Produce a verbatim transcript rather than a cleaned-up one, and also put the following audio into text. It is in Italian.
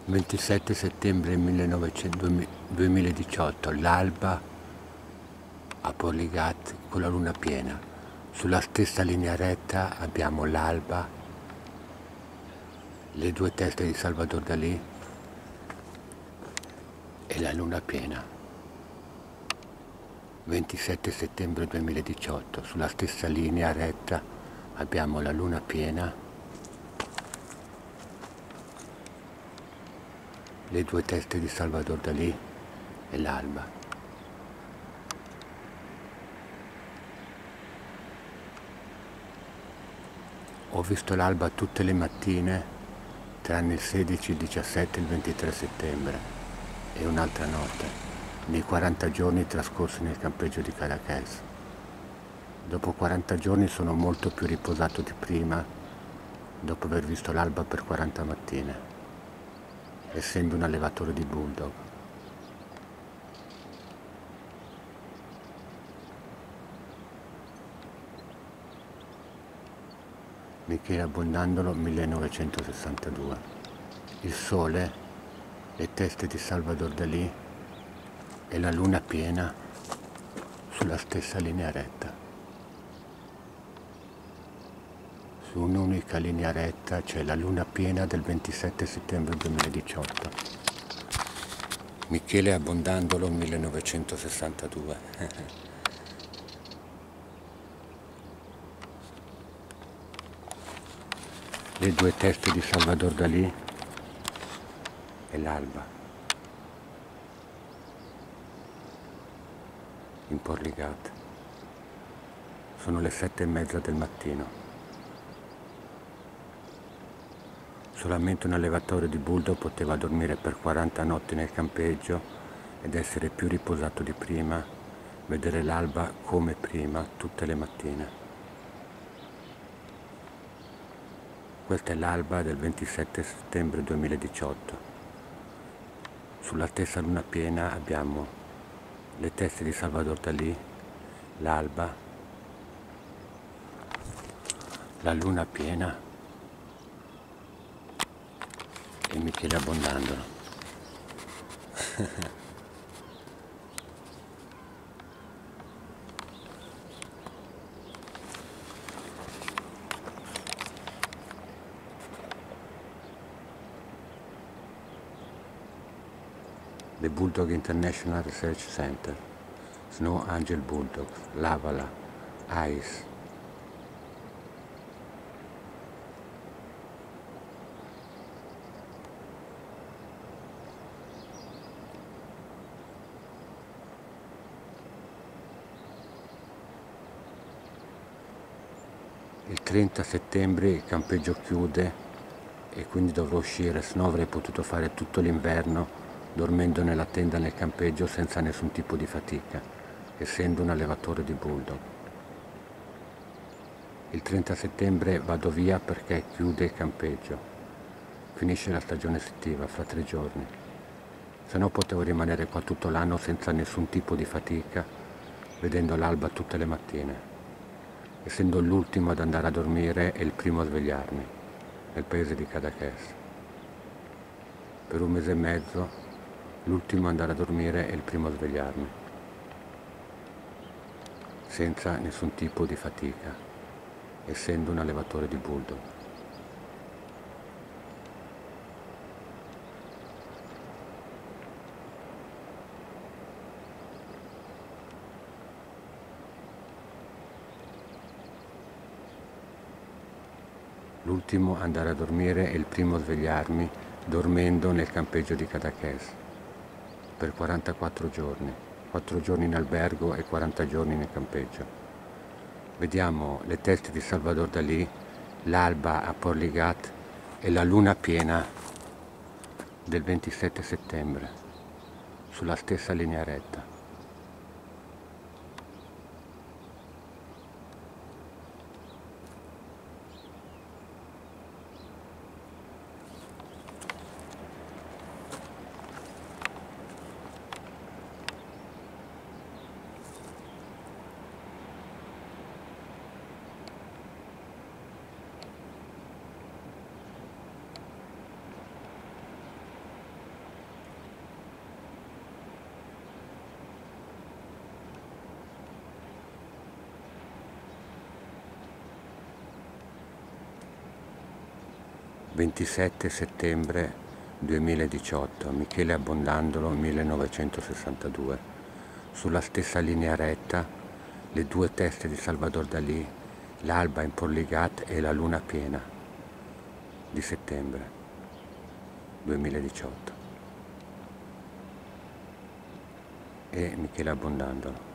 ventisette settembre millenovecento duemiladiciotto, l'alba a Porligat con la luna piena. Sulla stessa linea retta abbiamo l'alba, le due teste di Salvador Dalì e la luna piena. ventisette settembre duemiladiciotto, sulla stessa linea retta abbiamo la luna piena, le due teste di Salvador Dalì e l'alba. Ho visto l'alba tutte le mattine, tranne il sedici, il diciassette e il ventitré settembre, e un'altra notte, nei quaranta giorni trascorsi nel campeggio di Cadaqués. Dopo quaranta giorni sono molto più riposato di prima, dopo aver visto l'alba per quaranta mattine, essendo un allevatore di bulldog. Michele Abbondandolo, millenovecentosessantadue. Il sole, le teste di Salvador Dalì e la luna piena sulla stessa linea retta. Su un'unica linea retta c'è la luna piena del ventisette settembre duemiladiciotto. Michele Abbondandolo, millenovecentosessantadue. Le due teste di Salvador Dalì e l'alba in Porligat. Sono le sette e mezza del mattino. Solamente un allevatore di bulldog poteva dormire per quaranta notti nel campeggio ed essere più riposato di prima, vedere l'alba come prima tutte le mattine. Questa è l'alba del ventisette settembre duemiladiciotto. Sulla stessa luna piena abbiamo le teste di Salvador Dalì, l'alba, la luna piena e Michele Abbondandolo. The Bulldog International Research Center, Snow Angel Bulldog, Lavala, Ice. Il trenta settembre il campeggio chiude e quindi dovrò uscire, se no avrei potuto fare tutto l'inverno dormendo nella tenda nel campeggio senza nessun tipo di fatica, essendo un allevatore di bulldog. Il trenta settembre vado via perché chiude il campeggio, finisce la stagione estiva fra tre giorni, se no potevo rimanere qua tutto l'anno senza nessun tipo di fatica, vedendo l'alba tutte le mattine, essendo l'ultimo ad andare a dormire e il primo a svegliarmi, nel paese di Cadaqués. Per un mese e mezzo, l'ultimo ad andare a dormire e il primo a svegliarmi, senza nessun tipo di fatica, essendo un allevatore di bulldog. L'ultimo ad andare a dormire e il primo a svegliarmi, dormendo nel campeggio di Cadaqués per quarantaquattro giorni, quattro giorni in albergo e quaranta giorni nel campeggio. Vediamo le teste di Salvador Dalì, l'alba a Porligat e la luna piena del ventisette settembre, sulla stessa linea retta. ventisette settembre duemiladiciotto, Michele Abbondandolo, millenovecentosessantadue. Sulla stessa linea retta, le due teste di Salvador Dalì, l'alba in Porligat e la luna piena di settembre duemiladiciotto. E Michele Abbondandolo.